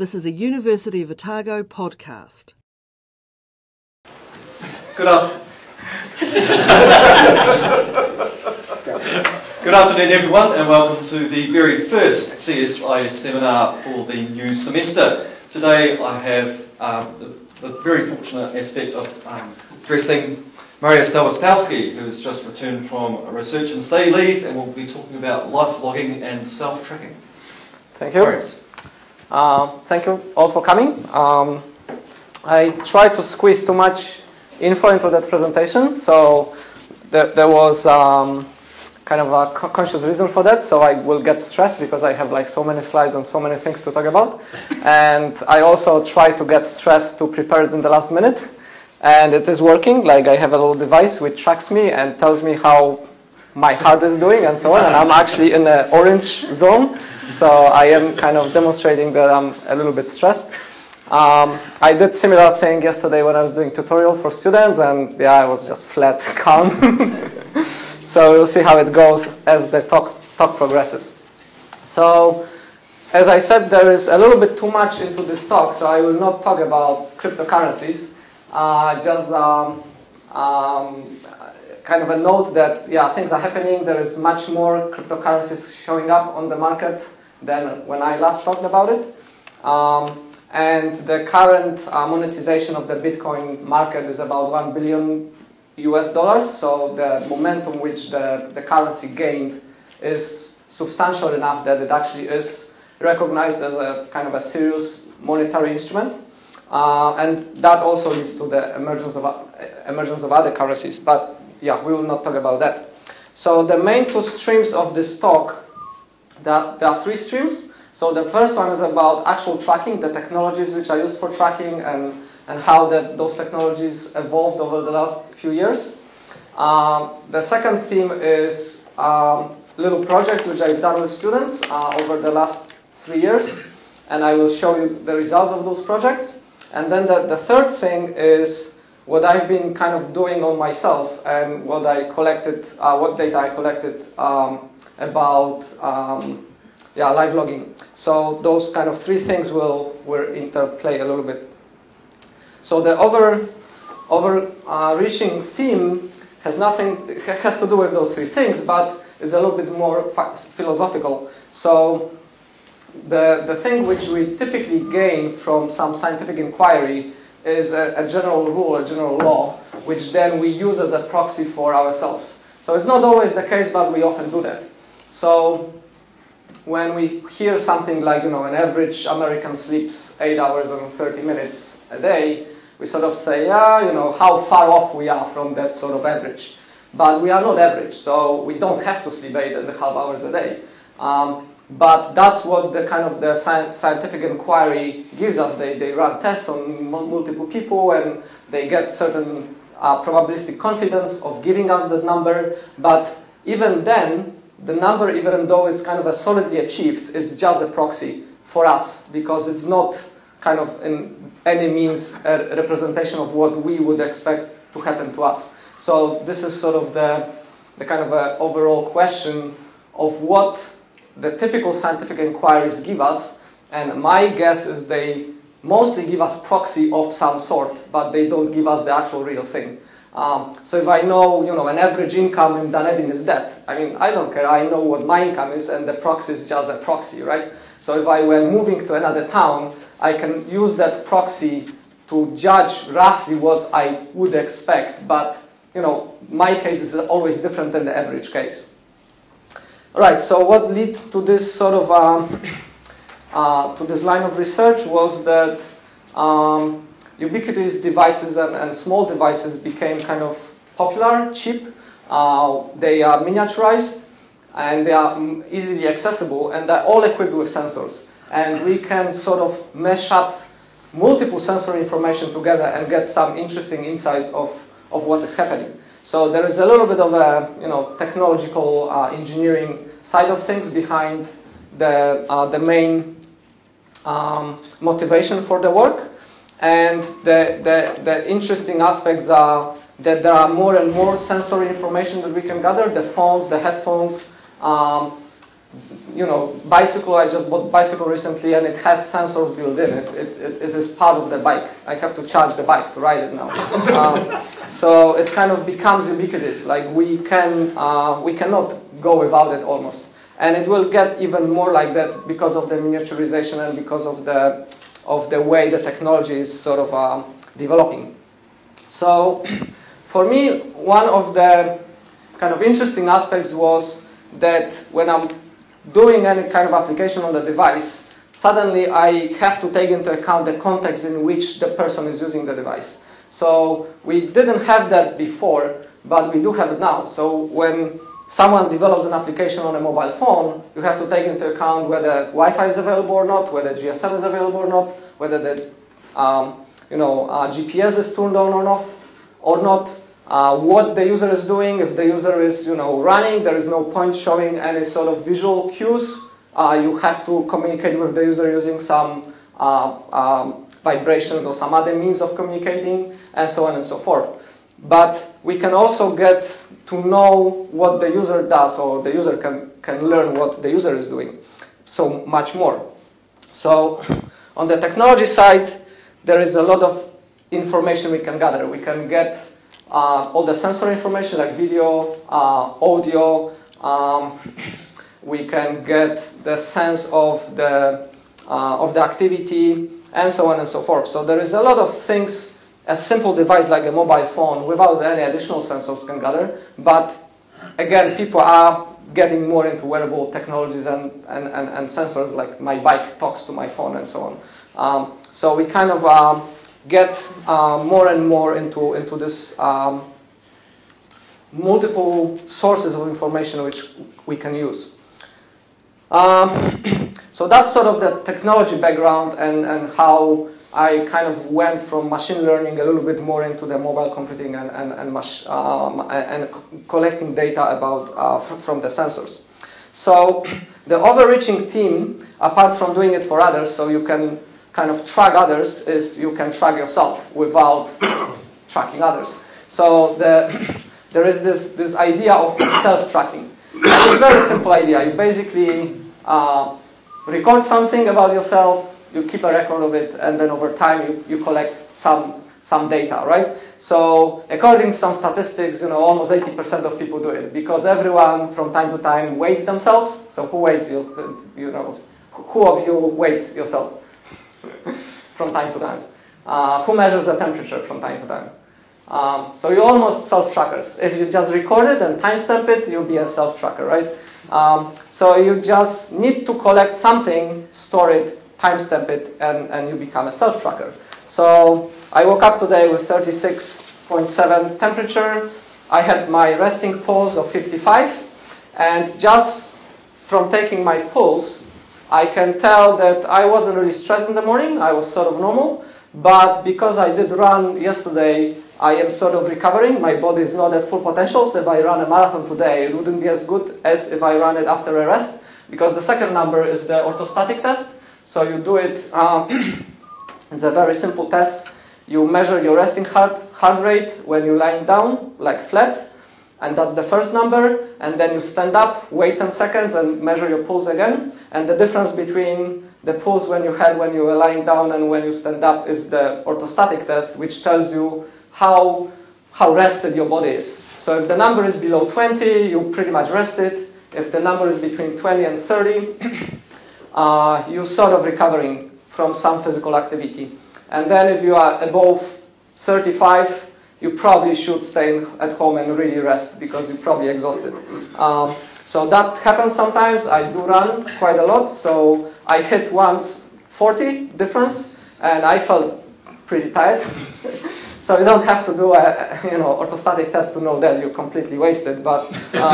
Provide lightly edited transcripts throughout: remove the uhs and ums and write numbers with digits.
This is a University of Otago podcast. Good afternoon everyone, and welcome to the very first CSIS seminar for the new semester. Today I have the very fortunate aspect of addressing Maria Stawostowski, who has just returned from a research and study leave, and we'll be talking about life-logging and self-tracking. Thank you. Thank you all for coming. I tried to squeeze too much info into that presentation, so there was kind of a conscious reason for that. So I will get stressed because I have like so many slides and so many things to talk about. And I also try to get stressed to prepare it in the last minute. And it is working. Like I have a little device which tracks me and tells me how my heart is doing and so on. And I'm actually in the orange zone. So I am kind of demonstrating that I'm a little bit stressed. I did similar thing yesterday when I was doing tutorial for students, and yeah, I was just flat calm. So we'll see how it goes as the talk progresses. So as I said, there is a little bit too much into this talk, so I will not talk about cryptocurrencies. Just kind of a note that yeah, things are happening. There is much more cryptocurrencies showing up on the market than when I last talked about it. And the current monetization of the Bitcoin market is about $1 billion US. So the momentum which the currency gained is substantial enough that it actually is recognized as a kind of a serious monetary instrument. And that also leads to the emergence of other currencies. But yeah, we will not talk about that. So the main two streams of this talk, there are three streams. So the first one is about actual tracking, the technologies which are used for tracking and how those technologies evolved over the last few years. The second theme is little projects which I've done with students over the last 3 years. And I will show you the results of those projects. And then the third thing is what I've been kind of doing on myself and what I collected, what data I collected about live logging. So those kind of three things will interplay a little bit. So the overreaching theme has to do with those three things, but is a little bit more philosophical. So the thing which we typically gain from some scientific inquiry is a general rule, a general law, which then we use as a proxy for ourselves. So it's not always the case, but we often do that. So when we hear something like, an average American sleeps 8 hours and 30 minutes a day, we sort of say, how far off we are from that sort of average. But we are not average, so we don't have to sleep 8.5 hours a day. But that's what the kind of the scientific inquiry gives us. They run tests on multiple people and they get certain probabilistic confidence of giving us that number. But even then, the number, even though it's kind of a solidly achieved, it's just a proxy for us because it's not kind of in any means a representation of what we would expect to happen to us. So this is sort of the kind of overall question of what the typical scientific inquiries give us, and my guess is they mostly give us proxy of some sort, but they don't give us the actual real thing. So if I know, an average income in Dunedin is that, I don't care, I know what my income is, and the proxy is just a proxy, right? So if I were moving to another town, I can use that proxy to judge roughly what I would expect, but, my case is always different than the average case. All right, so what led to this sort of to this line of research was that ubiquitous devices and small devices became kind of popular, cheap. They are miniaturized and they are easily accessible, and they're all equipped with sensors. And we can sort of mesh up multiple sensory information together and get some interesting insights of what is happening. So there is a little bit of a technological engineering side of things behind the main motivation for the work, and the interesting aspects are that there are more and more sensory information that we can gather. The phones, the headphones, bicycle, I just bought bicycle recently and it has sensors built in. It is part of the bike. I have to charge the bike to ride it now. So it kind of becomes ubiquitous. Like we cannot go without it almost. And it will get even more like that because of the miniaturization and because of the way the technology is sort of developing. So for me, one of the kind of interesting aspects was that when I'm doing any kind of application on the device, suddenly I have to take into account the context in which the person is using the device. So we didn't have that before, but we do have it now. So when someone develops an application on a mobile phone, you have to take into account whether Wi-Fi is available or not, whether GSM is available or not, whether the GPS is turned on or off or not, what the user is doing. If the user is running, there is no point showing any sort of visual cues. You have to communicate with the user using some vibrations or some other means of communicating, and so on and so forth. But we can also get to know what the user does, or the user can learn what the user is doing so much more. So on the technology side, there is a lot of information we can gather. We can get all the sensor information like video, audio. We can get the sense of the activity, and so on and so forth. So there is a lot of things a simple device like a mobile phone without any additional sensors can gather. But again, people are getting more into wearable technologies and sensors, like my bike talks to my phone and so on. So we kind of get more and more into this multiple sources of information which we can use. So that's sort of the technology background and how I kind of went from machine learning a little bit more into the mobile computing and collecting data about from the sensors. So the overreaching theme, apart from doing it for others, so you can kind of track others, is you can track yourself without tracking others. So there is this idea of self-tracking. It's a very simple idea. You basically record something about yourself, you keep a record of it, and then over time you collect some data, right? So according to some statistics, almost 80% of people do it because everyone from time to time weighs themselves. So who weighs you? Who of you weighs yourself from time to time? Who measures the temperature from time to time? So you're almost self-trackers. If you just record it and timestamp it, you'll be a self-tracker, right? So you just need to collect something, store it, timestamp it, and you become a self-tracker. So I woke up today with 36.7 temperature. I had my resting pulse of 55, and just from taking my pulse, I can tell that I wasn't really stressed in the morning. I was sort of normal, but because I did run yesterday, I am sort of recovering. My body is not at full potential, so if I run a marathon today, it wouldn't be as good as if I run it after a rest, because the second number is the orthostatic test. So you do it, it's a very simple test. You measure your resting heart rate when you're lying down, like flat, and that's the first number, and then you stand up, wait 10 seconds, and measure your pulse again. And the difference between the pulse when you were lying down and when you stand up is the orthostatic test, which tells you how rested your body is. So if the number is below 20, you pretty much rested. If the number is between 20 and 30, you're sort of recovering from some physical activity. And then if you are above 35, you probably should stay at home and really rest because you're probably exhausted. So that happens sometimes. I do run quite a lot. So I hit once 40 difference, and I felt pretty tired. So you don't have to do a orthostatic test to know that you're completely wasted, but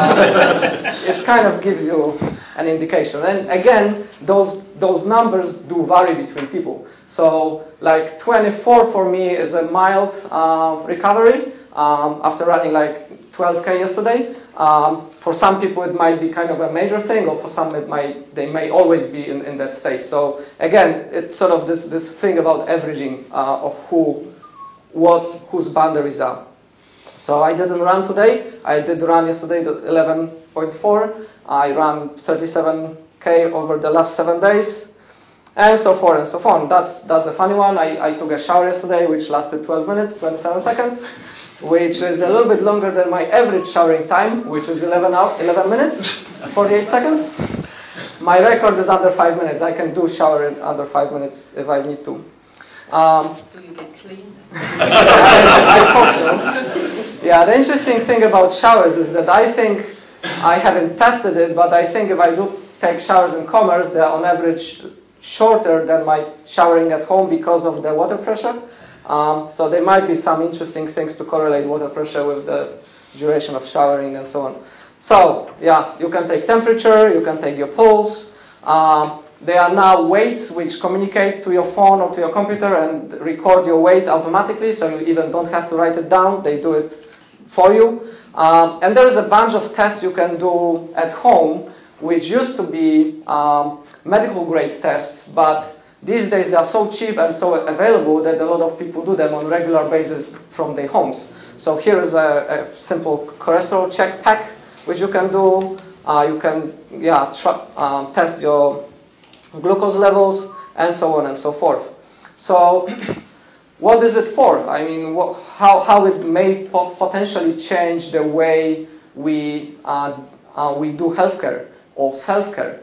it kind of gives you an indication. And again, those numbers do vary between people. So like 24 for me is a mild recovery after running like 12K yesterday. For some people it might be kind of a major thing, or for some they may always be in that state. So again, it's sort of this thing about averaging of whose boundaries are. So I didn't run today. I did run yesterday, 11.4. I ran 37K over the last 7 days, and so forth and so on. That's a funny one. I took a shower yesterday, which lasted 12 minutes, 27 seconds, which is a little bit longer than my average showering time, which is 11 minutes, 48 seconds. My record is under 5 minutes. I can do shower in under 5 minutes if I need to. Do you get clean? I hope so. Yeah, the interesting thing about showers is that I think, I haven't tested it, but I think if I do take showers in commerce, they're on average shorter than my showering at home because of the water pressure. So there might be some interesting things to correlate water pressure with the duration of showering and so on. So, yeah, you can take temperature, you can take your pulse. There are now weights which communicate to your phone or to your computer and record your weight automatically, so you even don't have to write it down, they do it for you. And there is a bunch of tests you can do at home, which used to be medical grade tests, but these days they are so cheap and so available that a lot of people do them on a regular basis from their homes. So here is a simple cholesterol check pack, which you can do. You can test your glucose levels, and so on and so forth. So what is it for? I mean, how it may potentially change the way we do healthcare or self-care.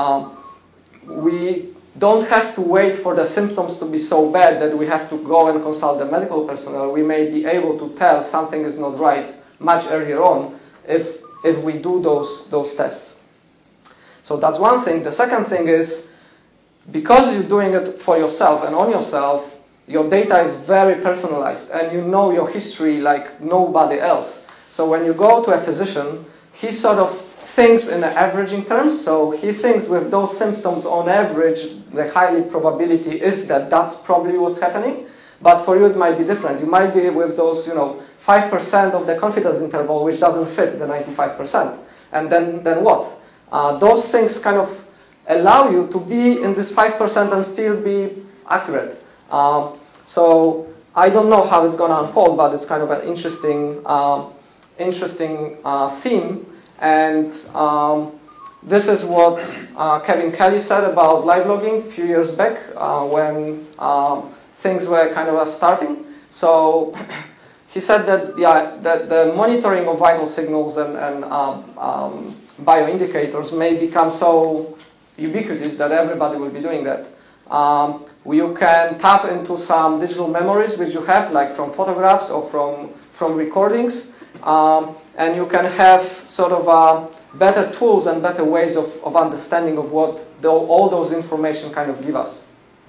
We don't have to wait for the symptoms to be so bad that we have to go and consult the medical personnel. We may be able to tell something is not right much earlier on if we do those tests. So that's one thing. The second thing is, because you're doing it for yourself and on yourself, your data is very personalized and you know your history like nobody else. So when you go to a physician, he sort of thinks in averaging terms. So he thinks with those symptoms on average, the highly probability is that that's probably what's happening. But for you it might be different. You might be with those, 5% of the confidence interval which doesn't fit the 95%. And then what? Those things kind of allow you to be in this 5% and still be accurate. So I don't know how it's going to unfold, but it's kind of an interesting theme. And this is what Kevin Kelly said about LifeLogging a few years back when things were kind of starting. So he said that that the monitoring of vital signals and bioindicators may become so ubiquitous that everybody will be doing that. You can tap into some digital memories which you have, like from photographs or from recordings, and you can have sort of better tools and better ways of understanding of what all those information kind of give us.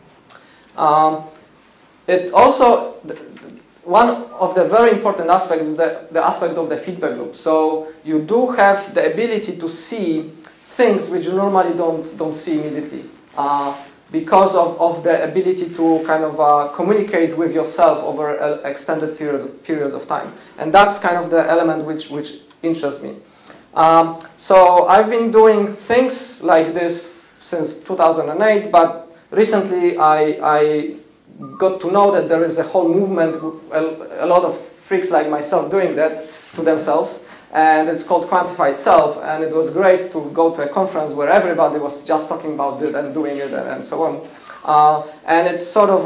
It also, one of the very important aspects is the aspect of the feedback loop. So you do have the ability to see things which you normally don't see immediately because of the ability to kind of communicate with yourself over extended periods of time. And that's kind of the element which interests me. So I've been doing things like this since 2008, but recently I got to know that there is a whole movement, a lot of freaks like myself doing that to themselves. And it's called quantified-self, and it was great to go to a conference where everybody was just talking about it and doing it and so on. And it's sort of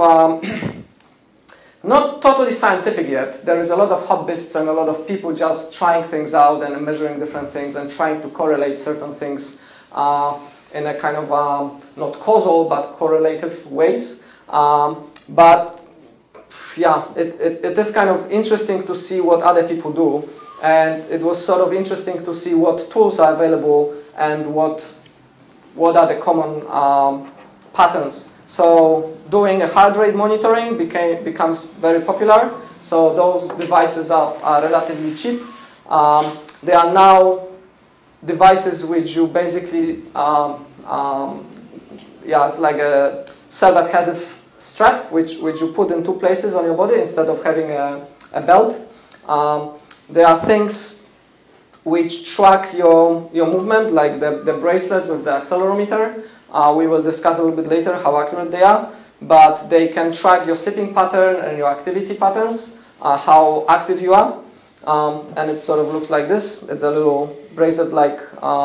not totally scientific yet. There is a lot of hobbyists and a lot of people just trying things out and measuring different things and trying to correlate certain things in a kind of not causal but correlative ways. But yeah, it is kind of interesting to see what other people do. And it was sort of interesting to see what tools are available and what are the common patterns. So doing a heart rate monitoring becomes very popular. So those devices are relatively cheap. There are now devices which you basically, it's like a self-adhesive strap which you put in two places on your body instead of having a belt. There are things which track your movement, like the bracelets with the accelerometer. We will discuss a little bit later how accurate they are, but they can track your sleeping pattern and your activity patterns, how active you are. and it sort of looks like this. It's a little bracelet-like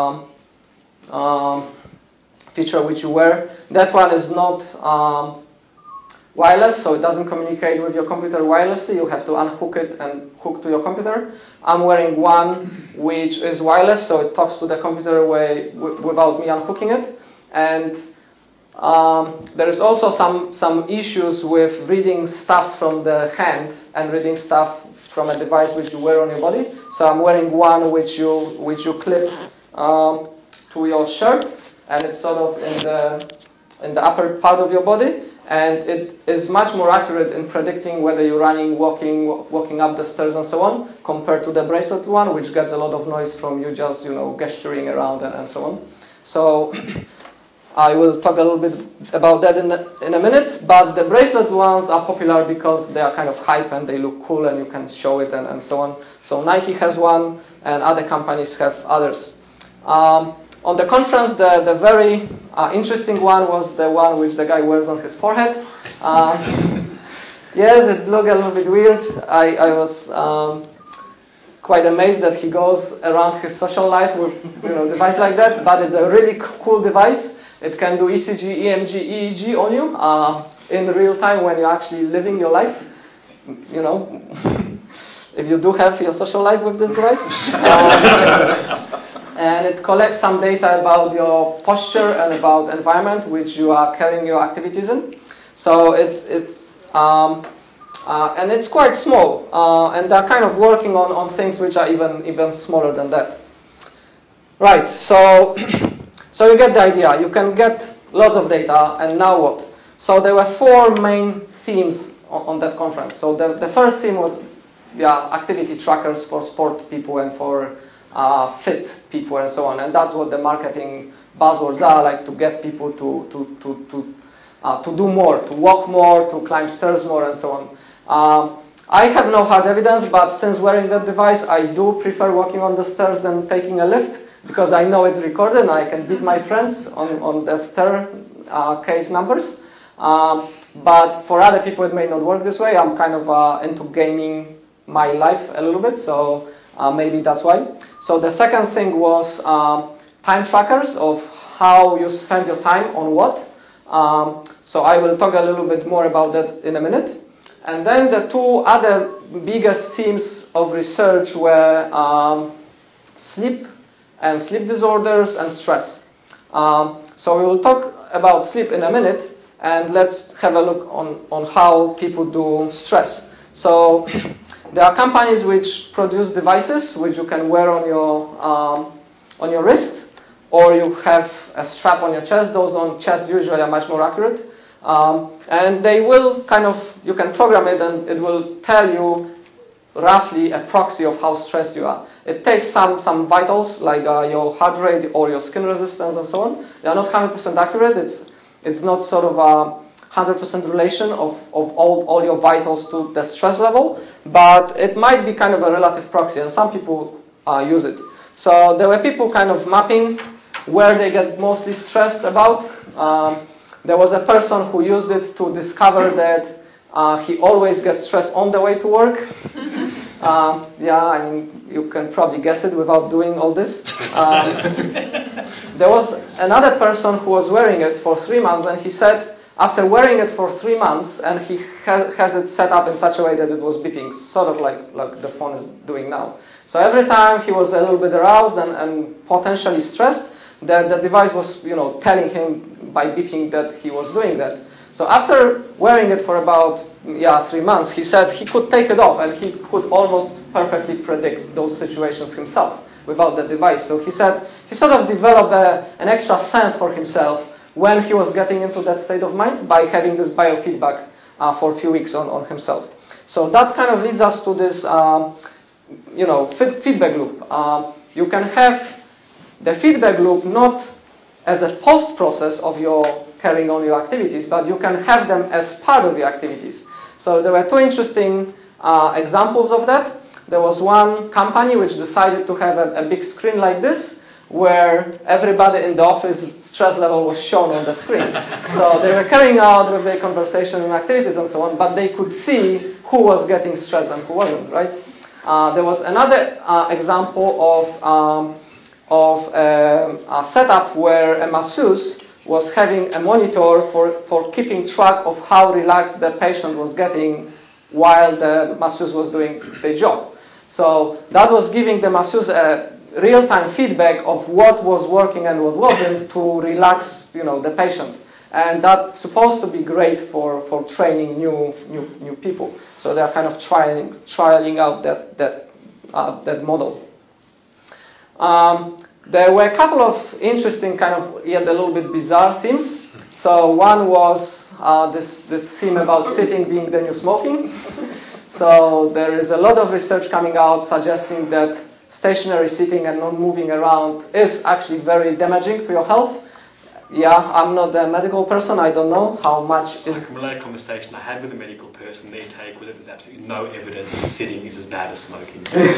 feature which you wear. That one is not wireless, so it doesn't communicate with your computer wirelessly. You have to unhook it and hook to your computer. I'm wearing one which is wireless, so it talks to the computer without me unhooking it. And there is also some issues with reading stuff from the hand and reading stuff from a device which you wear on your body. So I'm wearing one which you clip to your shirt, and it's sort of in the upper part of your body, and it is much more accurate in predicting whether you're running, walking up the stairs and so on, compared to the bracelet one, which gets a lot of noise from you just gesturing around and so on. So I will talk a little bit about that in a minute, but the bracelet ones are popular because they are kind of hype and they look cool and you can show it and so on. So Nike has one and other companies have others. On the conference, the very interesting one was the one which the guy wears on his forehead. Yes, it looked a little bit weird. I was quite amazed that he goes around his social life with a device like that, but it's a really cool device. It can do ECG, EMG, EEG on you in real time when you're actually living your life. If you do have your social life with this device. And it collects some data about your posture and about environment which you are carrying your activities in. So and it's quite small, and they're kind of working on things which are even smaller than that. Right. So you get the idea. You can get lots of data, and now what? So there were 4 main themes on that conference. So the first theme was activity trackers for sport people and for fit people and so on, and that's what the marketing buzzwords are, like to get people to do more, to walk more, to climb stairs more, and so on. I have no hard evidence, but since wearing that device, I do prefer walking on the stairs than taking a lift because I know it's recorded and I can beat my friends on the staircase numbers. But for other people, it may not work this way. I'm kind of into gaming my life a little bit, so maybe that's why. So the second thing was time trackers of how you spend your time on what. So I will talk a little bit more about that in a minute. And then the 2 other biggest themes of research were sleep and sleep disorders and stress. So we will talk about sleep in a minute, and let's have a look on how people do stress. So there are companies which produce devices which you can wear on your wrist, or you have a strap on your chest. Those on chest usually are much more accurate. And they will you can program it and it will tell you roughly a proxy of how stressed you are. It takes some vitals like your heart rate or your skin resistance and so on. They are not 100% accurate. It's not sort of a 100% relation of all your vitals to the stress level, but it might be kind of a relative proxy, and some people use it. So there were people kind of mapping where they get mostly stressed about. There was a person who used it to discover that he always gets stressed on the way to work. I mean, you can probably guess it without doing all this. There was another person who was wearing it for 3 months, and he said after wearing it for 3 months, and he has it set up in such a way that it was beeping, sort of like the phone is doing now. So every time he was a little bit aroused and potentially stressed, the device was telling him by beeping that he was doing that. So after wearing it for about 3 months, he said he could take it off and he could almost perfectly predict those situations himself without the device. So he said he sort of developed an extra sense for himself when he was getting into that state of mind by having this biofeedback for a few weeks on himself. So that kind of leads us to this feedback loop. You can have the feedback loop not as a post-process of your carrying on your activities, but you can have them as part of your activities. So there were 2 interesting examples of that. There was one company which decided to have a big screen like this, where everybody in the office stress level was shown on the screen. So they were carrying out with their conversation and activities and so on, but they could see who was getting stressed and who wasn't, right? There was another example of a setup where a masseuse was having a monitor for keeping track of how relaxed the patient was getting while the masseuse was doing the job. So that was giving the masseuse a real-time feedback of what was working and what wasn't to relax, the patient. And that's supposed to be great for training new people. So they're kind of trialing out that model. There were a couple of interesting kind of yet a little bit bizarre themes. So one was this theme about sitting being the new smoking. So there is a lot of research coming out suggesting that stationary sitting and not moving around is actually very damaging to your health. Yeah, I'm not a medical person. I don't know how much is... From a conversation I had with a medical person, their take was that there's absolutely no evidence that sitting is as bad as smoking.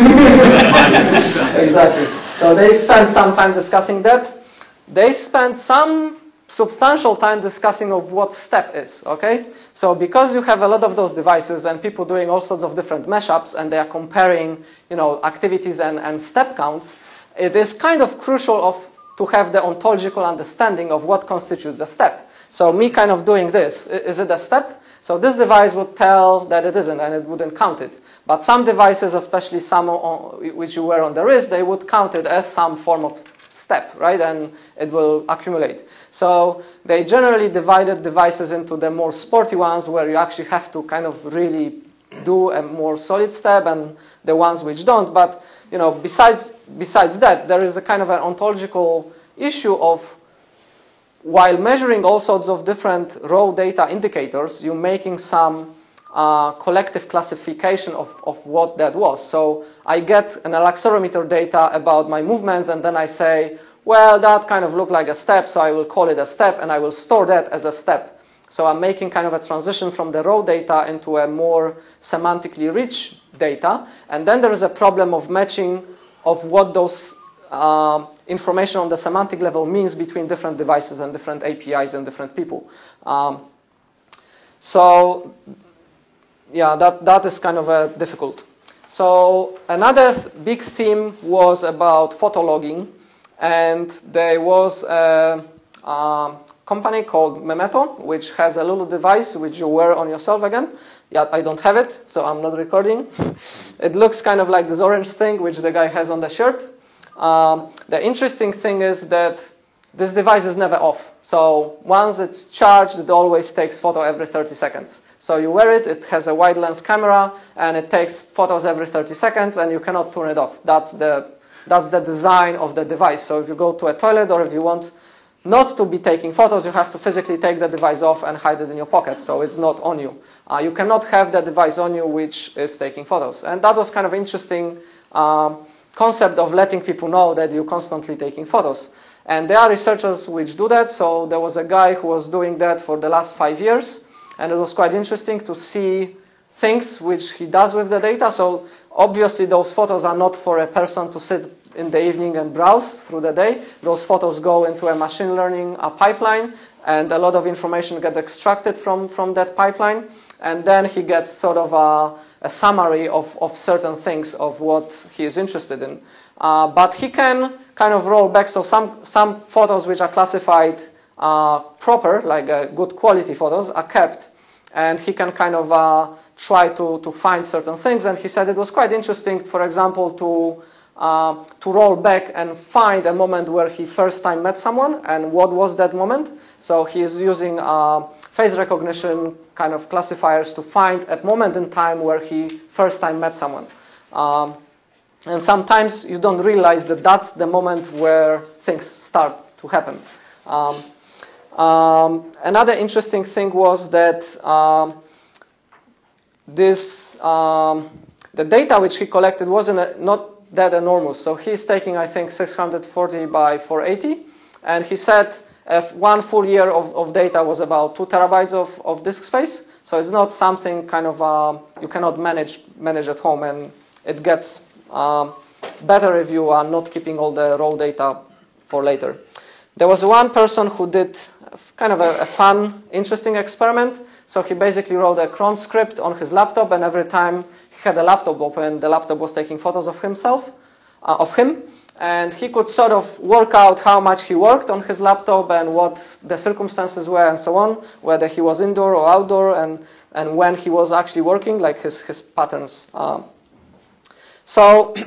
Exactly. So they spent some time discussing that. They spent some substantial time discussing of what step is, okay? So because you have a lot of those devices and people doing all sorts of different mashups and they are comparing, activities and step counts, it is kind of crucial to have the ontological understanding of what constitutes a step. So me kind of doing this, is it a step? So this device would tell that it isn't and it wouldn't count it. But some devices, especially some which you wear on the wrist, they would count it as some form of step, right? And it will accumulate. So they generally divided devices into the more sporty ones where you actually have to kind of really do a more solid step and the ones which don't. But, besides that, there is a kind of an ontological issue of while measuring all sorts of different raw data indicators, you're making some collective classification of what that was. So I get an accelerometer data about my movements and then I say, well, that kind of looked like a step, so I will call it a step and I will store that as a step. So I'm making kind of a transition from the raw data into a more semantically rich data. And then there is a problem of matching of what those information on the semantic level means between different devices and different APIs and different people. So yeah, that is kind of difficult. So another big theme was about photo logging. And there was a company called Memeto, which has a little device which you wear on yourself again. Yeah, I don't have it, so I'm not recording. It looks kind of like this orange thing which the guy has on the shirt. The interesting thing is that this device is never off. So once it's charged, it always takes photo every 30 seconds. So you wear it, it has a wide lens camera, and it takes photos every 30 seconds, and you cannot turn it off. That's the design of the device. So if you go to a toilet or if you want not to be taking photos, you have to physically take the device off and hide it in your pocket, so it's not on you. You cannot have the device on you which is taking photos. And that was kind of interesting concept of letting people know that you're constantly taking photos. And there are researchers which do that. So there was a guy who was doing that for the last 5 years. And it was quite interesting to see things which he does with the data. So obviously those photos are not for a person to sit in the evening and browse through the day. Those photos go into a machine learning pipeline, and a lot of information gets extracted from that pipeline. And then he gets sort of a summary of certain things of what he is interested in. But he can kind of roll back. So some photos which are classified proper, like good quality photos, are kept. And he can kind of try to find certain things. And he said it was quite interesting, for example, to roll back and find a moment where he first time met someone and what was that moment. So he is using face recognition kind of classifiers to find a moment in time where he first time met someone. And sometimes you don't realize that that's the moment where things start to happen. Another interesting thing was that the data which he collected wasn't not that enormous. So he's taking, I think, 640 by 480. And he said one full year of data was about 2 terabytes of disk space. So it's not something kind of you cannot manage at home. And it gets better if you are not keeping all the raw data for later. There was one person who did kind of a fun, interesting experiment. So he basically wrote a cron script on his laptop, and every time had a laptop open. The laptop was taking photos of himself, of him, and he could sort of work out how much he worked on his laptop and what the circumstances were and so on, whether he was indoor or outdoor, and when he was actually working, like his patterns. So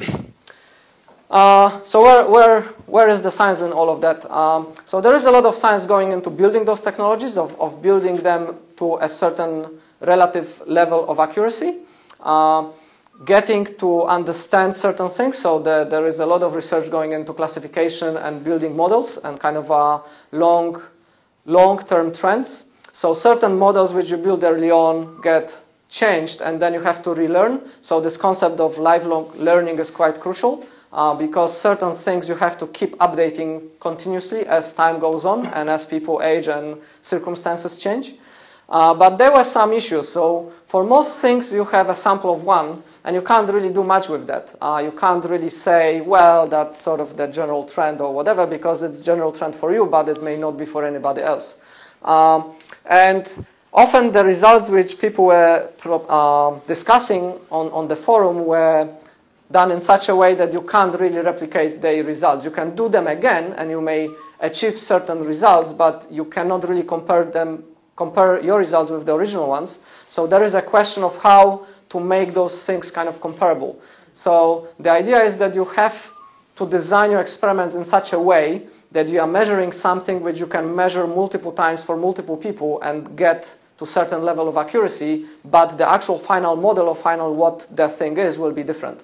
where is the science in all of that? So there is a lot of science going into building those technologies, of building them to a certain relative level of accuracy, getting to understand certain things. So there is a lot of research going into classification and building models and kind of long-term trends. So certain models which you build early on get changed, and then you have to relearn. So this concept of lifelong learning is quite crucial. Because certain things you have to keep updating continuously as time goes on and as people age and circumstances change. But there were some issues. So for most things you have a sample of one and you can't really do much with that. You can't really say, well, that's sort of the general trend or whatever, because it's general trend for you, but it may not be for anybody else. And often the results which people were discussing on the forum were done in such a way that you can't really replicate the results. You can do them again, and you may achieve certain results, but you cannot really compare your results with the original ones. So there is a question of how to make those things kind of comparable. So the idea is that you have to design your experiments in such a way that you are measuring something which you can measure multiple times for multiple people and get to a certain level of accuracy, but the actual final model or final what the thing is will be different.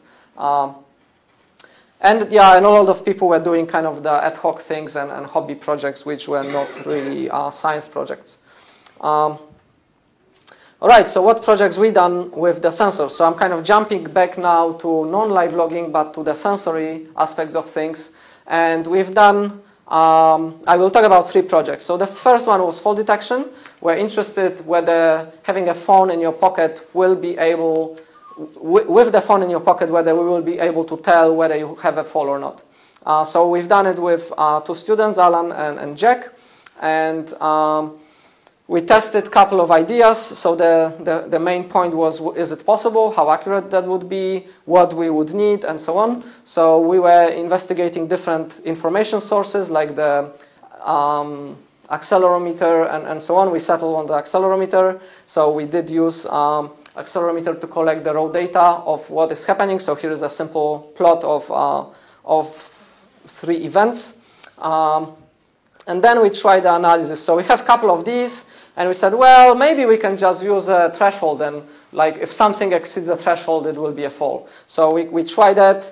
And a lot of people were doing kind of the ad hoc things and hobby projects which were not really science projects. All right, so what projects we done with the sensors? So I'm kind of jumping back now to non-live logging, but to the sensory aspects of things. And we've done, I will talk about 3 projects. So the first one was fall detection. We're interested whether having a phone in your pocket will be able, with the phone in your pocket, whether we will be able to tell whether you have a fall or not. So we've done it with 2 students, Alan and Jack, and we tested a couple of ideas. So the main point was, is it possible, how accurate that would be, what we would need, and so on. So we were investigating different information sources like the accelerometer and so on. We settled on the accelerometer. So we did use accelerometer to collect the raw data of what is happening. So here is a simple plot of 3 events. And then we tried the analysis. So we have a couple of these, and we said, well, maybe we can just use a threshold, and like if something exceeds the threshold, it will be a fall. So we tried that.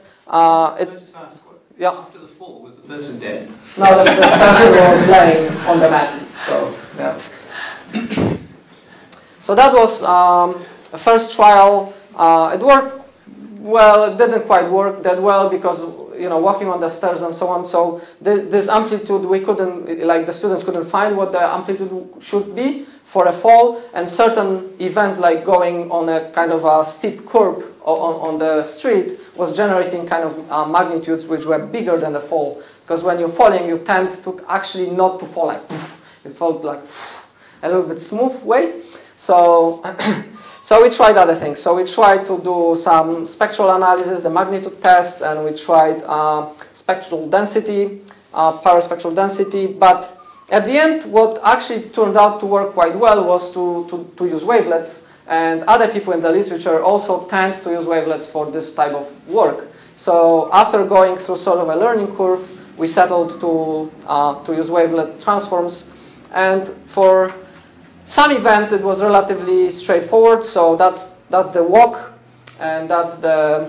Yeah. After the fall, was the person dead? No, the person was laying on the mat. So yeah. So that was a first trial. It worked well. It didn't quite work that well because walking on the stairs and so on. So this amplitude, we couldn't, like the students couldn't find what the amplitude should be for a fall, and certain events like going on a kind of a steep curb on the street was generating kind of magnitudes which were bigger than the fall. Because when you're falling, you tend to actually not to fall like poof. It felt like poof, a little bit smooth way. So So we tried other things. So we tried to do some spectral analysis, the magnitude tests, and we tried spectral density, paraspectral density. But at the end, what actually turned out to work quite well was to use wavelets. And other people in the literature also tend to use wavelets for this type of work. So after going through sort of a learning curve, we settled to use wavelet transforms. And for some events, it was relatively straightforward. So that's the walk, and that's the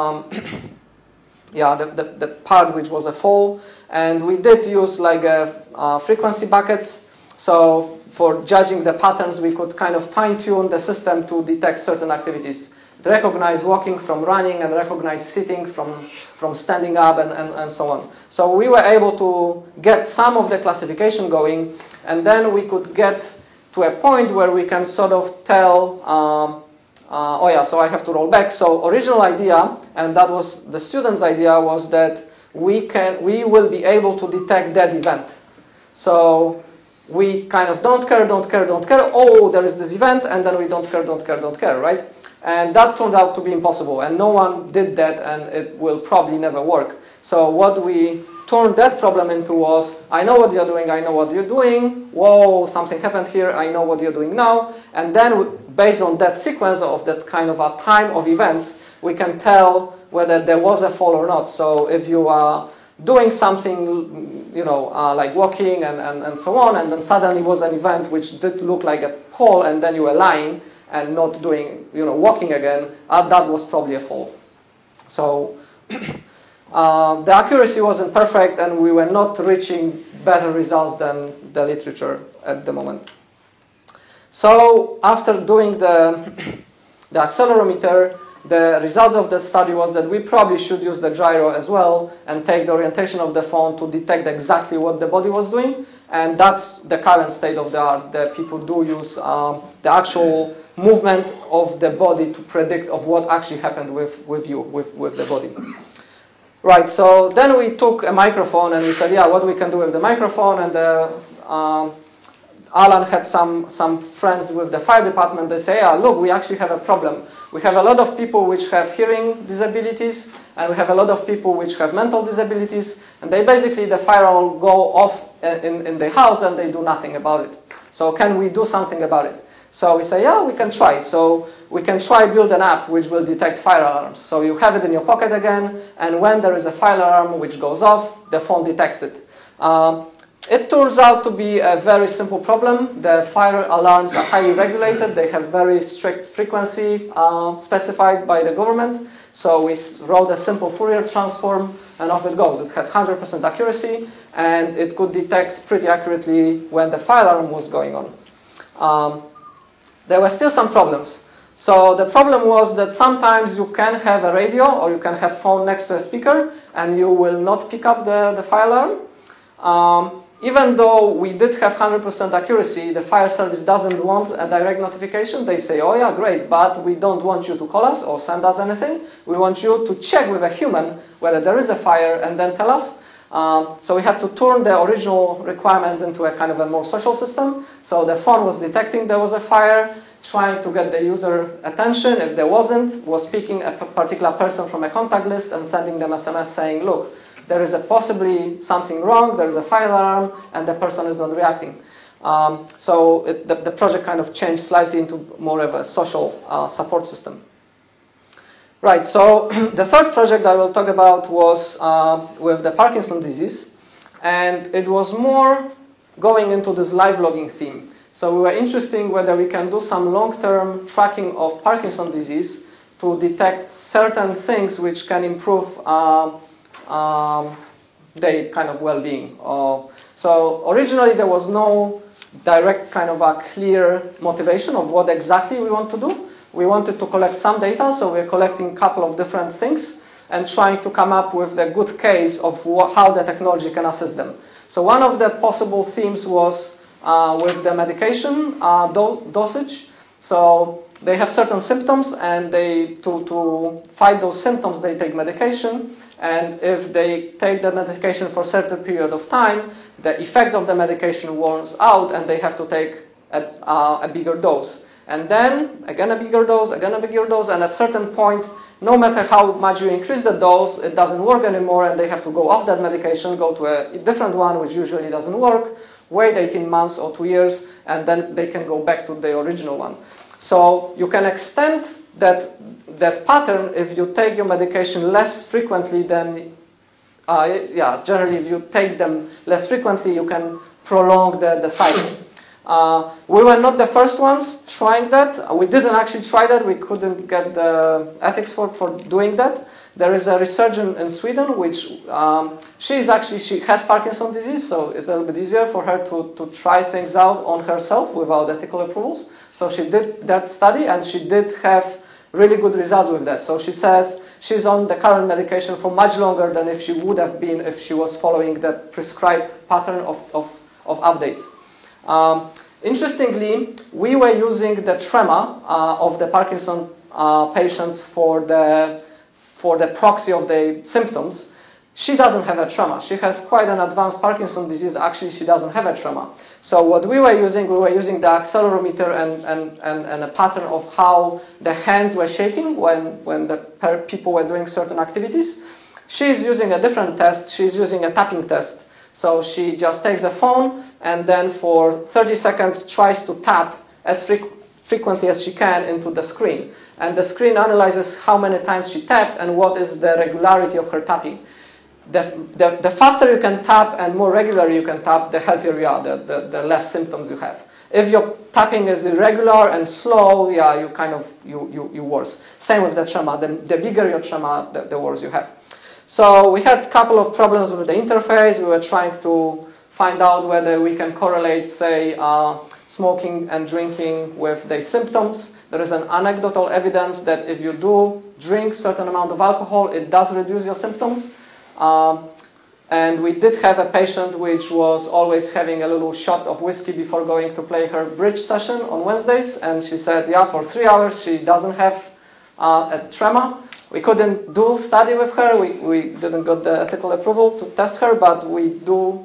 the part which was a fall. And we did use like frequency buckets. So for judging the patterns, we could kind of fine-tune the system to detect certain activities. Recognize walking from running, and recognize sitting from standing up, and so on. So we were able to get some of the classification going, and then we could get to a point where we can sort of tell, so I have to roll back. So original idea, and that was the student's idea, was that we will be able to detect that event. So we kind of don't care. Oh, there is this event, and then we don't care, right? And that turned out to be impossible, and no one did that, and it will probably never work. So what we turned that problem into was, I know what you're doing, I know what you're doing, whoa, something happened here, I know what you're doing now, and then based on that sequence of that kind of a time of events, we can tell whether there was a fall or not. So if you are doing something, like walking and so on, and then suddenly was an event which did look like a fall, and then you were lying and not doing, walking again, that was probably a fall. So the accuracy wasn't perfect, and we were not reaching better results than the literature at the moment. So after doing the accelerometer, the results of the study was that we probably should use the gyro as well and take the orientation of the phone to detect exactly what the body was doing. And that's the current state of the art, that people do use the actual movement of the body to predict of what actually happened with the body. Right, so then we took a microphone and we said, yeah, what we can do with the microphone, and Alan had some friends with the fire department. They say, yeah, look, we actually have a problem. We have a lot of people which have hearing disabilities, and we have a lot of people which have mental disabilities, and they basically, the fire will go off in the house and they do nothing about it. So can we do something about it? So we say, yeah, we can try. So we can try build an app which will detect fire alarms. So you have it in your pocket again, and when there is a fire alarm which goes off, the phone detects it. It turns out to be a very simple problem. The fire alarms are highly regulated. They have very strict frequency specified by the government. So we wrote a simple Fourier transform, and off it goes. It had 100% accuracy, and it could detect pretty accurately when the fire alarm was going on. There were still some problems. So the problem was that sometimes you can have a radio or you can have phone next to a speaker, and you will not pick up the fire alarm. Even though we did have 100% accuracy, the fire service doesn't want a direct notification. They say, oh yeah, great, but we don't want you to call us or send us anything. We want you to check with a human whether there is a fire and then tell us. So we had to turn the original requirements into a kind of a more social system. So the phone was detecting there was a fire, trying to get the user attention. If there wasn't, was picking a particular person from a contact list and sending them SMS saying, look, there is possibly something wrong, there is a fire alarm, and the person is not reacting. So the project kind of changed slightly into more of a social support system. Right, so the third project I will talk about was with the Parkinson's disease, and it was more going into this LifeLogging theme. So we were interested whether we can do some long-term tracking of Parkinson's disease to detect certain things which can improve their kind of well-being. So originally there was no direct kind of a clear motivation of what exactly we want to do. We wanted to collect some data, so we're collecting a couple of different things and trying to come up with the good case of how the technology can assist them. So one of the possible themes was with the medication dosage. So they have certain symptoms, and to fight those symptoms, they take medication. And if they take the medication for a certain period of time, the effects of the medication wears out, and they have to take a bigger dose. And then, again a bigger dose, again a bigger dose, and at a certain point, no matter how much you increase the dose, it doesn't work anymore, and they have to go off that medication, go to a different one, which usually doesn't work, wait 18 months or 2 years, and then they can go back to the original one. So you can extend that pattern if you take your medication less frequently than, generally if you take them less frequently, you can prolong the cycle. We were not the first ones trying that. We didn't actually try that. We couldn't get the ethics for doing that. There is a researcher in Sweden, which she has Parkinson's disease, so it's a little bit easier for her to try things out on herself without ethical approvals. So she did that study, and she did have really good results with that. So she says she's on the current medication for much longer than if she would have been if she was following the prescribed pattern of updates. Interestingly, we were using the tremor of the Parkinson patients for the proxy of the symptoms. she doesn't have a tremor. She has quite an advanced Parkinson's disease. Actually, she doesn't have a tremor. So what we were using the accelerometer and a pattern of how the hands were shaking when the people were doing certain activities. She's using a different test. She's using a tapping test. So she just takes a phone and then for 30 seconds tries to tap as frequently as she can into the screen. And the screen analyzes how many times she tapped and what is the regularity of her tapping. The faster you can tap and more regularly you can tap, the healthier you are, the less symptoms you have. If your tapping is irregular and slow, yeah, you worse. Same with the tremor. The bigger your tremor, the worse you have. So we had a couple of problems with the interface. We were trying to find out whether we can correlate, say, smoking and drinking with the symptoms. There is an anecdotal evidence that if you do drink a certain amount of alcohol, it does reduce your symptoms. And we did have a patient which was always having a little shot of whiskey before going to play her bridge session on Wednesdays. And she said, yeah, for 3 hours she doesn't have a tremor. We couldn't do study with her. We didn't get the ethical approval to test her, but we do.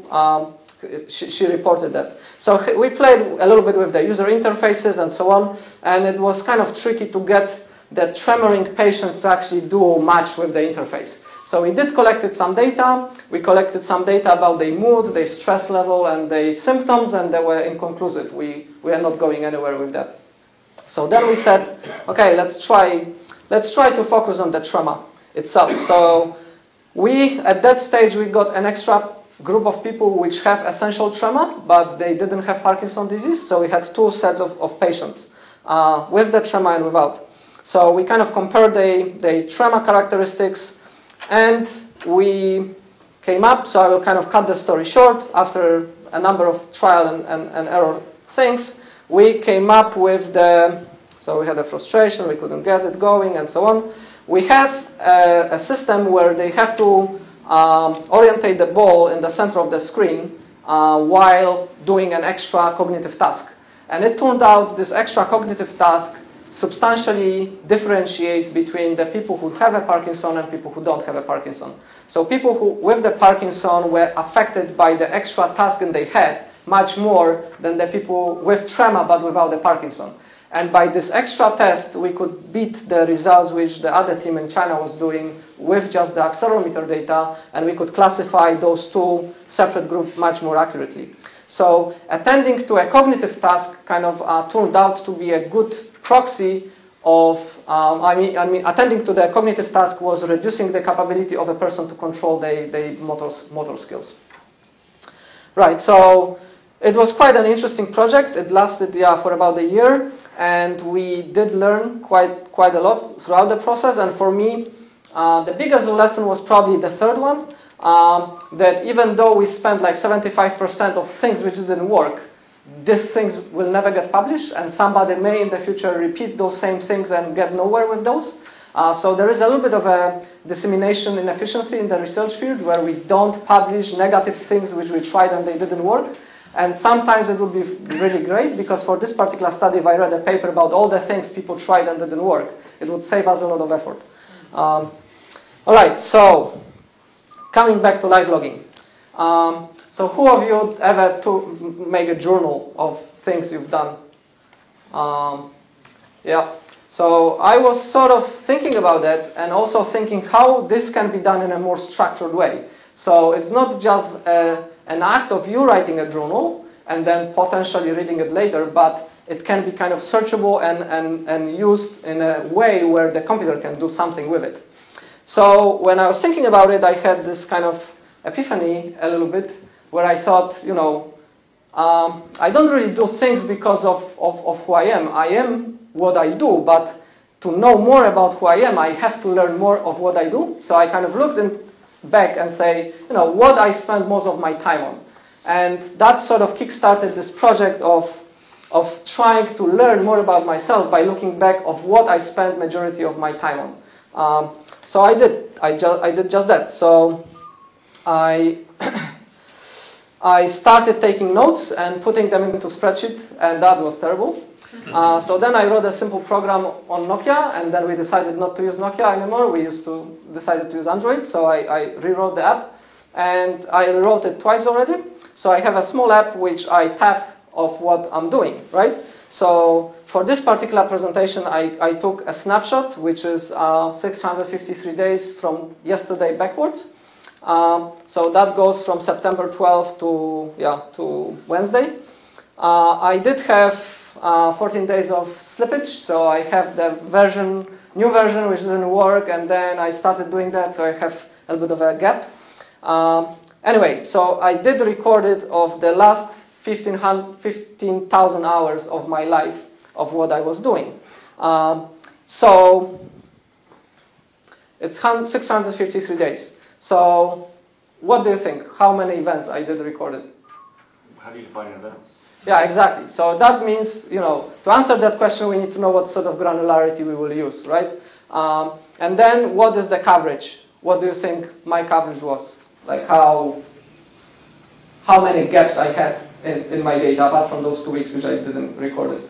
She reported that. So we played a little bit with the user interfaces and so on, and it was kind of tricky to get the tremoring patients to actually do much with the interface. So we did collected some data. We collected some data about their mood, their stress level, and their symptoms, and they were inconclusive. We are not going anywhere with that. So then we said, okay, let's try to focus on the tremor itself. So at that stage, we got an extra group of people which have essential tremor, but they didn't have Parkinson's disease. So we had two sets of patients with the tremor and without. So we kind of compared the tremor characteristics, and we came up. So I will kind of cut the story short. After a number of trial and error things, we came up with so we had a frustration, we couldn't get it going, and so on. We have a system where they have to orientate the ball in the center of the screen while doing an extra cognitive task. And it turned out this extra cognitive task substantially differentiates between the people who have a Parkinson and people who don't have a Parkinson. So people who with the Parkinson were affected by the extra task in their head much more than the people with tremor but without the Parkinson. And by this extra test, we could beat the results which the other team in China was doing with just the accelerometer data, and we could classify those two separate groups much more accurately. So attending to a cognitive task kind of turned out to be a good proxy of, attending to the cognitive task was reducing the capability of a person to control their motor skills. Right, so it was quite an interesting project. It lasted for about a year, and we did learn quite a lot throughout the process. And for me, the biggest lesson was probably the third one, that even though we spent like 75% of things which didn't work, these things will never get published, and somebody may in the future repeat those same things and get nowhere with those. So there is a little bit of a dissemination inefficiency in the research field where we don't publish negative things which we tried and they didn't work. And sometimes it would be really great, because for this particular study, if I read a paper about all the things people tried and didn't work, it would save us a lot of effort. All right, so coming back to LifeLogging. So who of you ever make a journal of things you've done? Yeah. So I was sort of thinking about that, and also thinking how this can be done in a more structured way. So it's not just an act of you writing a journal and then potentially reading it later, but it can be kind of searchable and used in a way where the computer can do something with it. So when I was thinking about it, I had this kind of epiphany a little bit, where I thought, I don't really do things because of who I am. I am what I do, but to know more about who I am, I have to learn more of what I do. So I kind of looked back and say, what I spend most of my time on. And that sort of kickstarted this project of trying to learn more about myself by looking back of what I spent majority of my time on. So I did just that. So I started taking notes and putting them into spreadsheet, and that was terrible. So then I wrote a simple program on Nokia, and then we decided not to use Nokia anymore. We decided to use Android, so I rewrote the app, and I rewrote it twice already. So I have a small app which I tap of what I'm doing, right? So for this particular presentation, I took a snapshot, which is 653 days from yesterday backwards. So that goes from September 12th to Wednesday. I did have 14 days of slippage, so I have the new version which didn't work, and then I started doing that, so I have a little bit of a gap. Anyway, so I did record it of the last 15,000 hours of my life of what I was doing. So it's 653 days. So what do you think? How many events I did record it? How do you define events? Yeah, exactly. So that means, to answer that question, we need to know what sort of granularity we will use, right? And then what is the coverage? What do you think my coverage was? Like how many gaps I had in my data, apart from those 2 weeks which I didn't record it.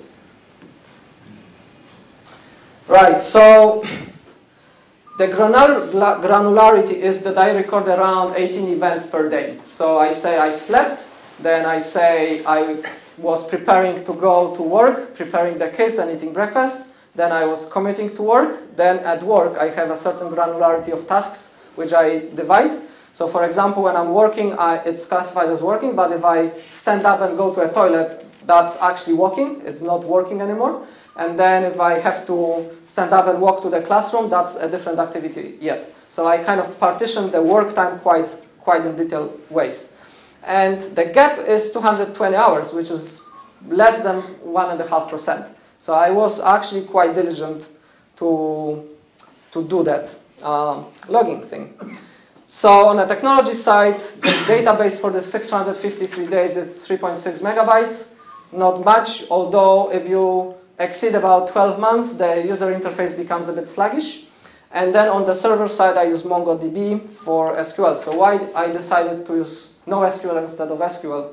Right, so the granularity is that I record around 18 events per day. So I say I slept, then I say I was preparing to go to work, preparing the kids and eating breakfast, then I was commuting to work, then at work I have a certain granularity of tasks which I divide. So for example, when I'm working, it's classified as working, but if I stand up and go to a toilet, that's actually walking, it's not working anymore. And then if I have to stand up and walk to the classroom, that's a different activity yet. So I kind of partition the work time quite in detailed ways. And the gap is 220 hours, which is less than 1.5%. So I was actually quite diligent to do that logging thing. So on the technology side, the database for the 653 days is 3.6 megabytes. Not much, although if you exceed about 12 months, the user interface becomes a bit sluggish. And then on the server side, I use MongoDB for SQL. So why I decided to use NoSQL instead of SQL?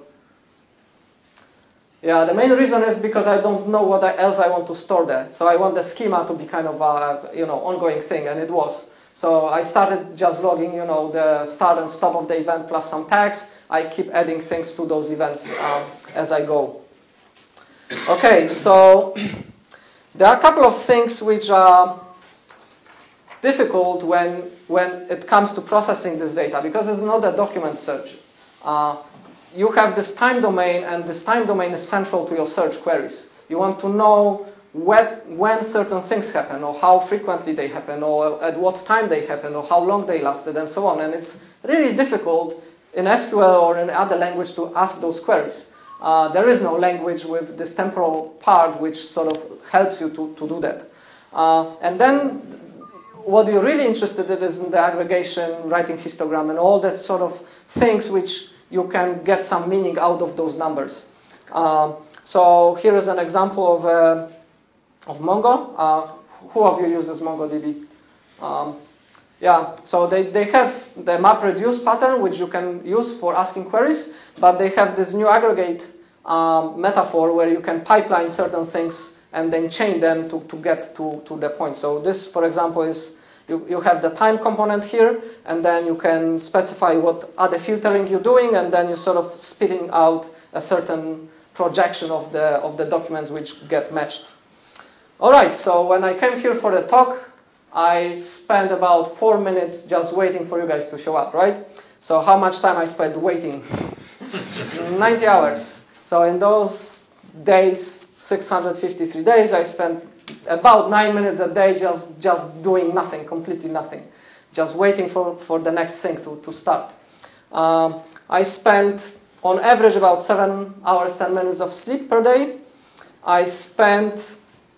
Yeah, the main reason is because I don't know what else I want to store there. So I want the schema to be kind of a ongoing thing, and it was. So I started just logging, the start and stop of the event plus some tags. I keep adding things to those events as I go. Okay, so there are a couple of things which are difficult when it comes to processing this data, because it's not a document search. You have this time domain, and this time domain is central to your search queries. You want to know when certain things happen, or how frequently they happen, or at what time they happen, or how long they lasted, and so on. And it's really difficult in SQL or in other language to ask those queries. There is no language with this temporal part which sort of helps you to do that. And then what you're really interested in is in the aggregation, writing histogram, and all that sort of things which you can get some meaning out of those numbers. So here is an example of Mongo. Who of you uses MongoDB? Yeah, so they have the MapReduce pattern, which you can use for asking queries, but they have this new aggregate metaphor where you can pipeline certain things and then chain them to get to the point. So this, for example, is you have the time component here, and then you can specify what other filtering you're doing, and then you're sort of spitting out a certain projection of the documents which get matched. All right, so when I came here for the talk, I spent about 4 minutes just waiting for you guys to show up, right? So how much time I spent waiting? 90 hours. So in those days, 653 days, I spent about 9 minutes a day just doing nothing, completely nothing. Just waiting for the next thing to start. I spent, on average, about 7 hours, 10 minutes of sleep per day. I spent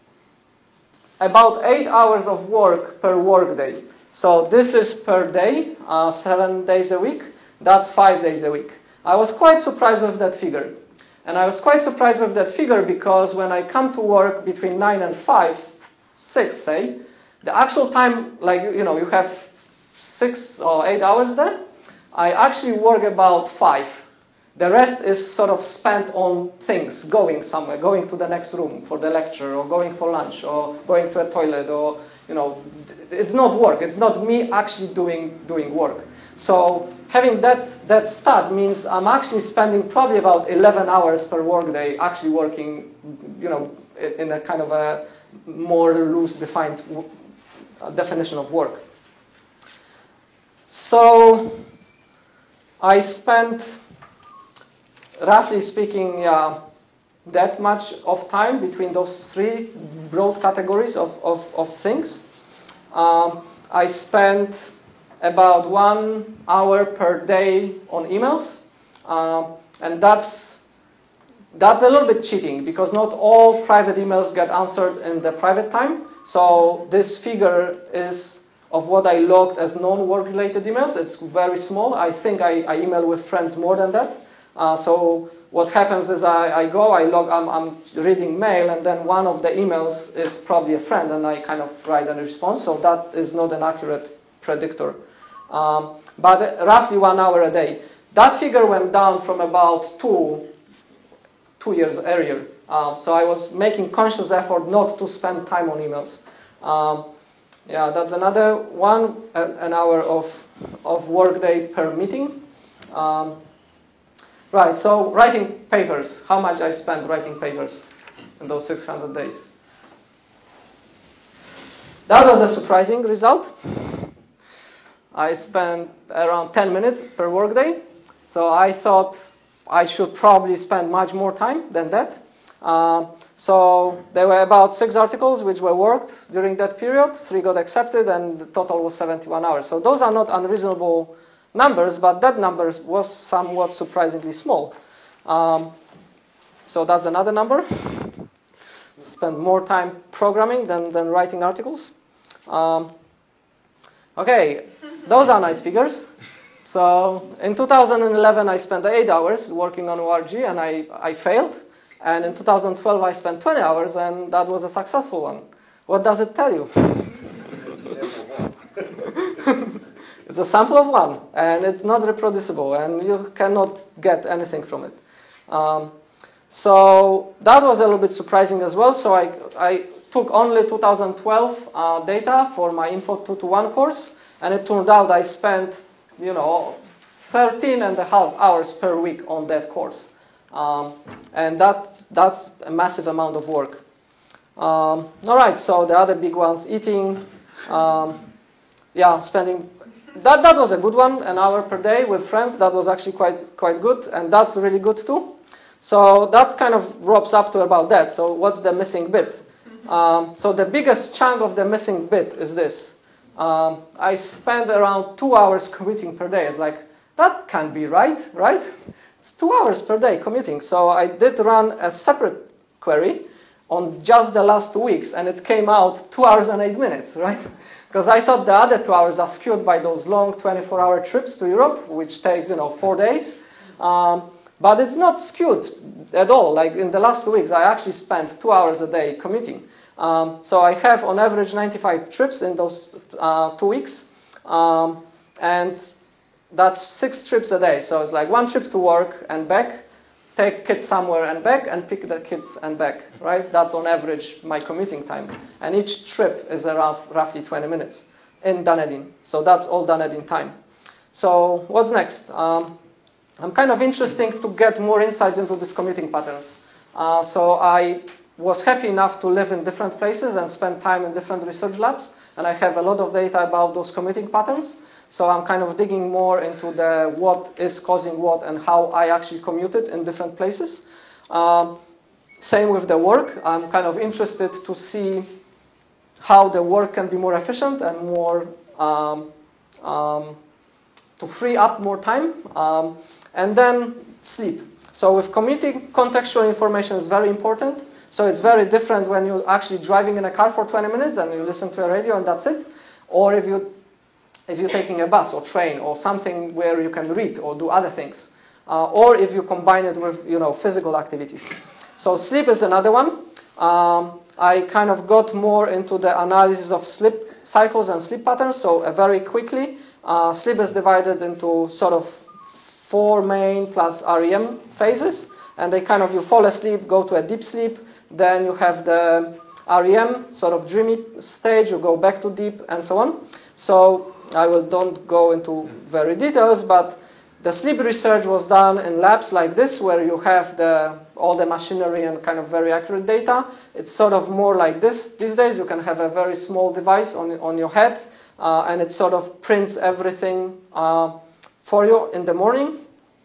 about 8 hours of work per work day. So this is per day, 7 days a week. That's 5 days a week. I was quite surprised with that figure. And I was quite surprised with that figure because when I come to work between 9 and 5, 6 say, the actual time, like, you have 6 or 8 hours there, I actually work about 5. The rest is sort of spent on things, going somewhere, going to the next room for the lecture, or going for lunch, or going to a toilet, or, you know, it's not work. It's not me actually doing work. So having that stat means I'm actually spending probably about 11 hours per workday actually working, you know, in a kind of a more loose defined definition of work. So I spent, roughly speaking, that much of time between those three broad categories of things. I spent about 1 hour per day on emails, and that's a little bit cheating because not all private emails get answered in the private time. So this figure is of what I logged as non-work related emails. It's very small. I think I email with friends more than that. So what happens is I log, I'm reading mail, and then one of the emails is probably a friend, and I kind of write a response. So that is not an accurate predictor. But roughly 1 hour a day. That figure went down from about 2 years earlier. So I was making conscious effort not to spend time on emails. Yeah, that's another one, an hour of workday per meeting. Right, so writing papers. How much I spent writing papers in those 600 days? That was a surprising result. I spent around 10 minutes per workday. So I thought I should probably spend much more time than that. So there were about 6 articles which were worked during that period. 3 got accepted, and the total was 71 hours. So those are not unreasonable numbers, but that number was somewhat surprisingly small. So that's another number. Spend more time programming than writing articles. Okay, those are nice figures. So in 2011, I spent 8 hours working on ORG, and I failed. And in 2012, I spent 20 hours, and that was a successful one. What does it tell you? It's a sample of one, and it's not reproducible, and you cannot get anything from it. So that was a little bit surprising as well. So I took only 2012 data for my Info 221 course, and it turned out I spent, 13 and a half hours per week on that course. And that's a massive amount of work. All right, so the other big ones, eating, spending. That was a good one, an hour per day with friends. That was actually quite good, and that's really good too. So that kind of wraps up to about that. So what's the missing bit? So the biggest chunk of the missing bit is this. I spend around 2 hours commuting per day. It's like, that can't be right? It's 2 hours per day commuting. So I did run a separate query on just the last 2 weeks, and it came out 2 hours and 8 minutes, right? Because I thought the other 2 hours are skewed by those long 24-hour trips to Europe, which takes, 4 days. But it's not skewed at all. Like in the last 2 weeks, I actually spent 2 hours a day commuting. So I have on average 95 trips in those 2 weeks. And that's 6 trips a day. So it's like 1 trip to work and back, take kids somewhere and back, and pick the kids and back, right? That's on average my commuting time. And each trip is around roughly 20 minutes in Dunedin. So that's all Dunedin time. So what's next? I'm kind of interested to get more insights into these commuting patterns. So I was happy enough to live in different places and spend time in different research labs. And I have a lot of data about those commuting patterns. So I'm kind of digging more into the what is causing what and how I actually commuted in different places. Same with the work. I'm kind of interested to see how the work can be more efficient and more to free up more time. And then sleep. So with commuting, contextual information is very important. So it's very different when you're actually driving in a car for 20 minutes and you listen to a radio and that's it. Or if you're taking a bus or train or something where you can read or do other things. Or if you combine it with physical activities. So sleep is another one. I kind of got more into the analysis of sleep cycles and sleep patterns. So very quickly, sleep is divided into sort of 4 main plus REM phases, and they kind of, you fall asleep, go to a deep sleep, then you have the REM, sort of dreamy stage, you go back to deep, and so on. So I don't go into very details, but the sleep research was done in labs like this, where you have all the machinery and kind of very accurate data. It's sort of more like this. These days you can have a very small device on your head, and it sort of prints everything for you in the morning.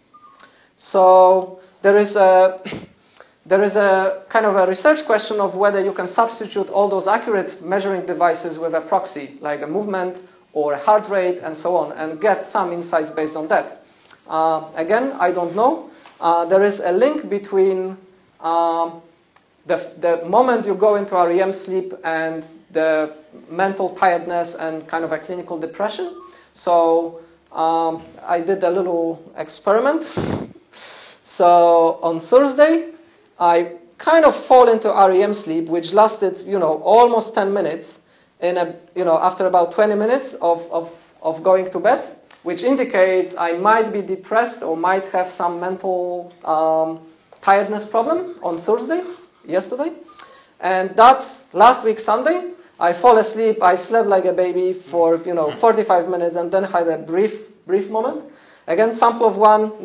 So there is a kind of a research question of whether you can substitute all those accurate measuring devices with a proxy, like a movement or a heart rate and so on, and get some insights based on that. Again, I don't know. There is a link between the moment you go into REM sleep and the mental tiredness and kind of a clinical depression. So I did a little experiment. So on Thursday, I kind of fall into REM sleep, which lasted, almost 10 minutes. After about 20 minutes of going to bed, which indicates I might be depressed or might have some mental tiredness problem on Thursday, yesterday. And that's last week Sunday. I fall asleep, I slept like a baby for 45 minutes and then had a brief moment. Again, sample of 1,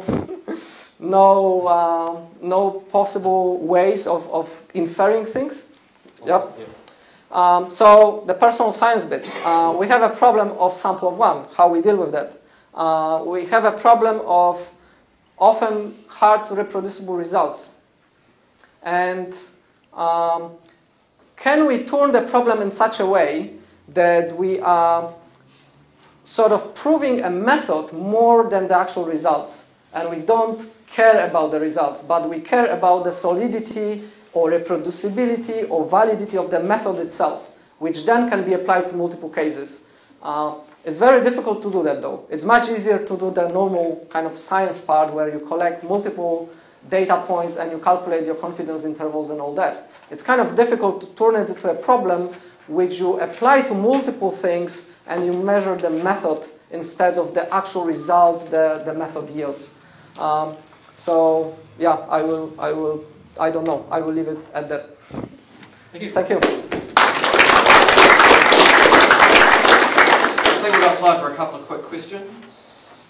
no possible ways of inferring things. Yep. So the personal science bit, we have a problem of sample of 1, how we deal with that. We have a problem of often hard to reproducible results. And can we turn the problem in such a way that we are sort of proving a method more than the actual results? And we don't care about the results, but we care about the solidity or reproducibility or validity of the method itself, which then can be applied to multiple cases. It's very difficult to do that, though. It's much easier to do the normal kind of science part where you collect multiple data points and you calculate your confidence intervals and all that. It's kind of difficult to turn it into a problem which you apply to multiple things and you measure the method instead of the actual results the method yields. So yeah, I don't know. I will leave it at that. Thank you. Thank you. I think we've got time for a couple of quick questions.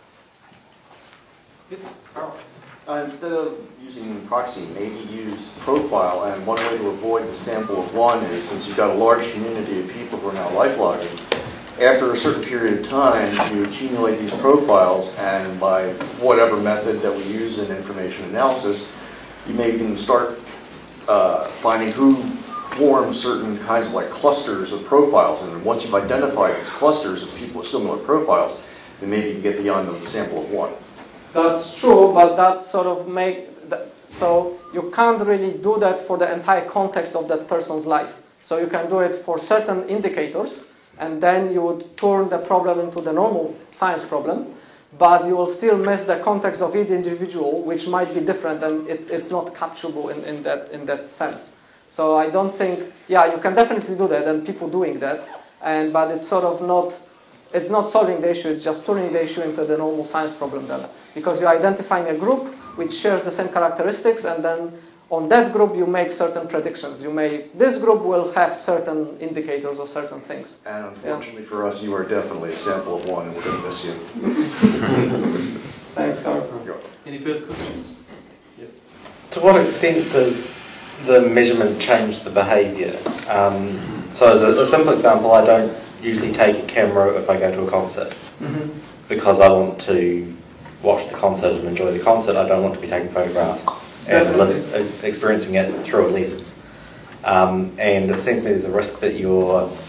Yep. Carl. Instead of using proxy, maybe use profile. And one way to avoid the sample of 1 is, since you've got a large community of people who are now LifeLogging, after a certain period of time, you accumulate these profiles, and by whatever method that we use in information analysis, you maybe can start finding who forms certain kinds of like clusters of profiles. And once you've identified these clusters of people with similar profiles, then maybe you can get beyond the sample of 1. That's true, but that sort of so you can't really do that for the entire context of that person's life. So you can do it for certain indicators, and then you would turn the problem into the normal science problem, but you will still miss the context of each individual, which might be different, and it's not capturable in that sense. So I don't think, yeah, you can definitely do that, and people doing that, but it's sort of not, it's not solving the issue, it's just turning the issue into the normal science problem then. Because you're identifying a group which shares the same characteristics, and then on that group you make certain predictions. This group will have certain indicators or certain things. And unfortunately for us, you are definitely a sample of 1, and we're going to miss you. Thanks, Carl. Any further questions? Yep. To what extent does the measurement change the behaviour? So as a simple example, I don't usually take a camera if I go to a concert, because I want to watch the concert and enjoy the concert. I don't want to be taking photographs and experiencing it through a lens. And it seems to me there's a risk that you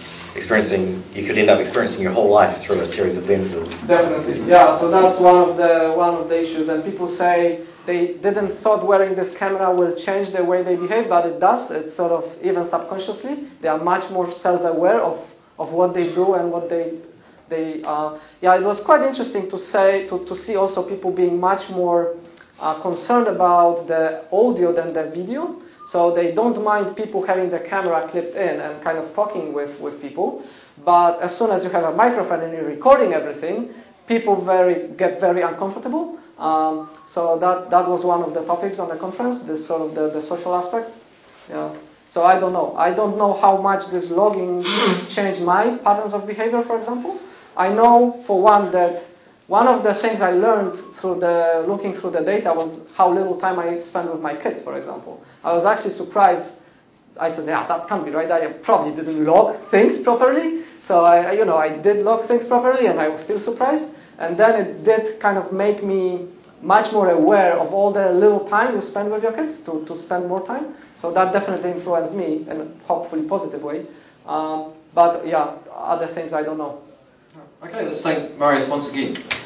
could end up experiencing your whole life through a series of lenses. Definitely, yeah. So that's one of the issues, and people say they didn't thought wearing this camera will change the way they behave, but it does. It's sort of even subconsciously they are much more self-aware of what they do and what they yeah. It was quite interesting to see also people being much more concerned about the audio than the video. So they don't mind people having the camera clipped in and kind of talking with people. But as soon as you have a microphone and you're recording everything, people get very uncomfortable. So that was one of the topics on the conference, this sort of the social aspect. Yeah. So I don't know. I don't know how much this logging changed my patterns of behavior, for example. I know, for one, that one of the things I learned through looking through the data was how little time I spend with my kids, for example. I was actually surprised. I said, yeah, that can't be right. I probably didn't log things properly. So I did log things properly, and I was still surprised. And then it did kind of make me much more aware of all the little time you spend with your kids, to spend more time. So that definitely influenced me in a hopefully positive way. But yeah, other things I don't know. Okay, let's thank Marius once again.